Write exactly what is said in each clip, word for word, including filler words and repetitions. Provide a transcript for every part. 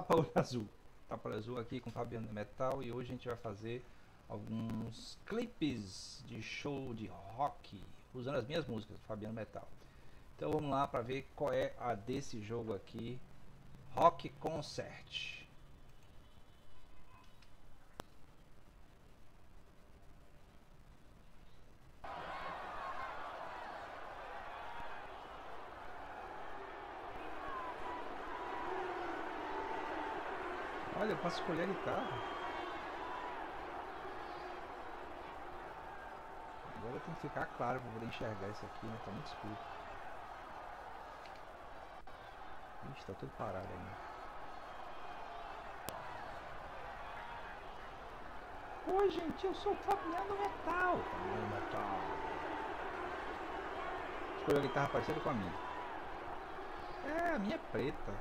tapa-olho azul. Tapa-olho azul aqui com Fabiano Metal, e hoje a gente vai fazer alguns clipes de show de rock usando as minhas músicas do Fabiano Metal. Então vamos lá para ver qual é a desse jogo aqui, Rock Concert. Olha, eu posso escolher a guitarra. Agora tem que ficar claro para poder enxergar isso aqui, né? Tá muito escuro. Ixi, tá tudo parado ainda. Oi, gente, eu sou o Fabiano Metal. Fabiano Metal. Escolhi a guitarra parecida com a minha. É, a minha é preta.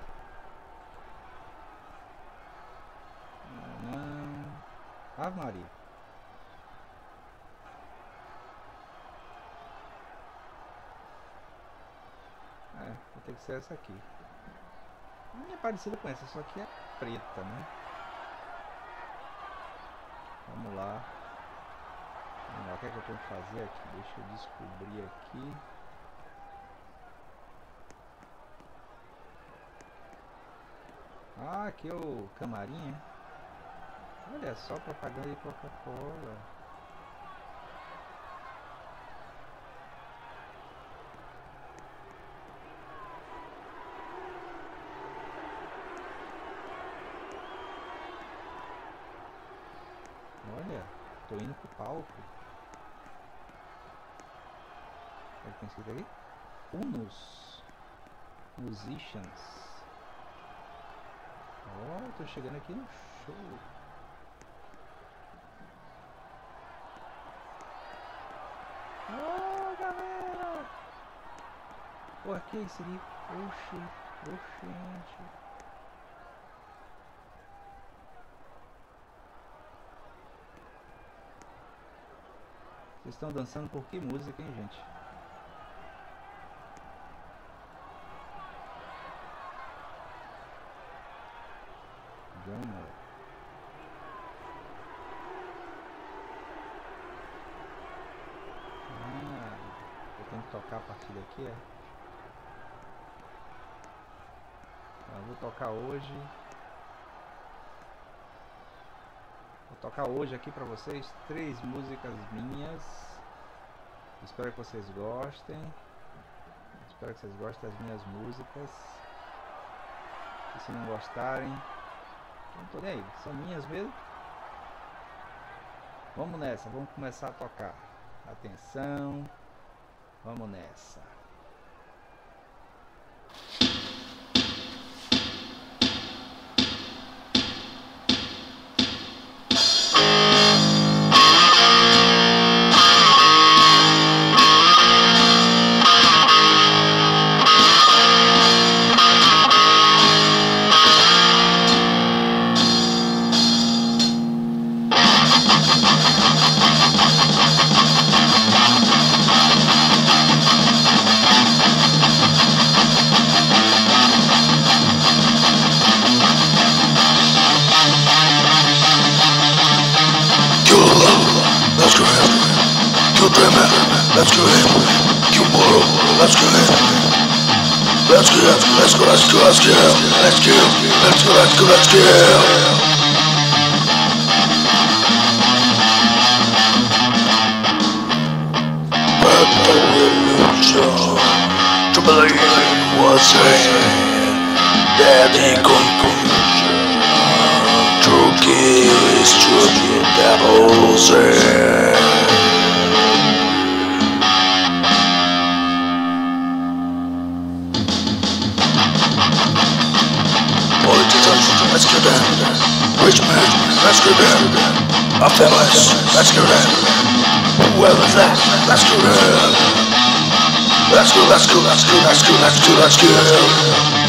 Ave Maria. É, vai ter que ser essa aqui. A minha é parecida com essa, só que é preta, né? Vamos lá. Vamos lá, o que é que eu tenho que fazer aqui? Deixa eu descobrir aqui. Ah, aqui é o camarim, é? Olha só, propaganda de Coca-Cola. Olha, tô indo pro palco. O que tem escrito aí? Unus Musicians. Ó, oh, tô chegando aqui no show. Oh, galera! Pô, que é isso ali? Oxi, oxente. Vocês estão dançando por que música, hein, gente? Gama. Tem que tocar a partir daqui, é? Eu vou tocar hoje. Vou tocar hoje aqui pra vocês três músicas minhas. Espero que vocês gostem. Espero que vocês gostem das minhas músicas. E se não gostarem, não tô nem aí, são minhas mesmo. Vamos nessa, vamos começar a tocar. Atenção. Vamos nessa. Let's go in, tomorrow, let's go in. Let's go, let's go, let's go, let's go, let's go, let's go, let's go, let's go. Revolution, to believe what's in that in conclusion. True kiss, true devils in. Let's go down. Rich man, let's go down. Our fellas, let's go down. Whoever's that, let's go down. Let's go, let's go, let's go, let's go, let's go, let's go.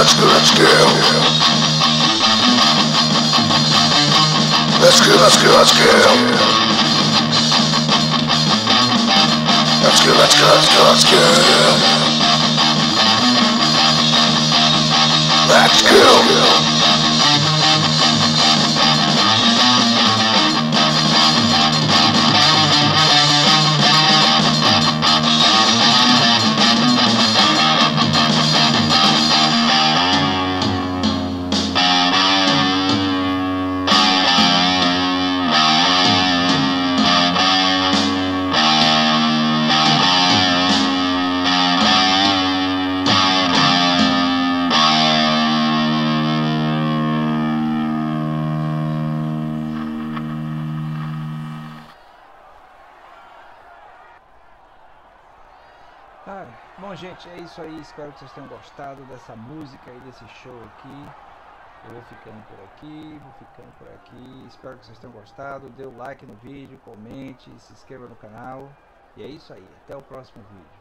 let's go, let's go. Let's go, let's go, let's go. Let's go, let's go, let's go, let's go. Let's go. Ah, bom, gente, é isso aí. Espero que vocês tenham gostado dessa música e desse show aqui. Eu vou ficando por aqui, vou ficando por aqui. Espero que vocês tenham gostado. Dê o like no vídeo, comente, se inscreva no canal. E é isso aí. Até o próximo vídeo.